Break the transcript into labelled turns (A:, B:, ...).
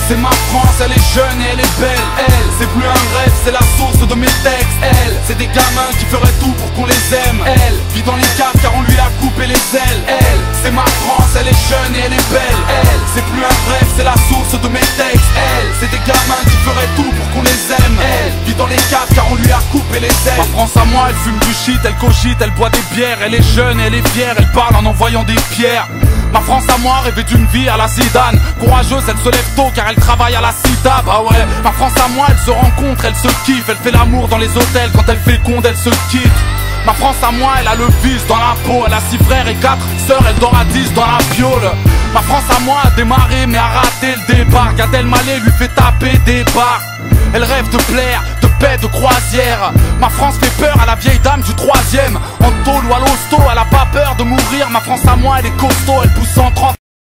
A: c'est ma France, elle est jeune et elle est belle. Elle, c'est plus un rêve, c'est la source de mes textes. Elle, c'est des gamins qui feraient tout pour qu'on les aime. Elle, vit dans les caves car on lui a coupé les ailes. Elle, c'est ma France, elle est jeune et elle est belle. Elle, c'est plus un rêve, c'est la source de mes textes. Elle, c'est des gamins qui feraient tout pour qu'on les aime. Elle, vit dans les caves car on lui a coupé les ailes. Ma France à moi, elle fume du shit, elle cogite, elle boit des bières. Elle est jeune et elle est fière, elle parle en envoyant des pierres. Ma France à moi rêvait d'une vie à la Zidane. Courageuse, elle se lève tôt car elle travaille à la cita. Bah ouais, ma France à moi, elle se rencontre, elle se kiffe. Elle fait l'amour dans les hôtels, quand elle féconde, elle se quitte. Ma France à moi, elle a le vice dans la peau. Elle a 6 frères et 4 sœurs, elle dort à 10 dans la piole. Ma France à moi a démarré mais a raté le départ. Gad Elmaleh lui fait taper des barres. Elle rêve de plaire, de paix, de croisière. Ma France fait peur à la vieille dame du 3e. En tôle ou à l'hosto, elle a pas peur de mourir. Ma France à moi, elle est costaud, elle pousse 130.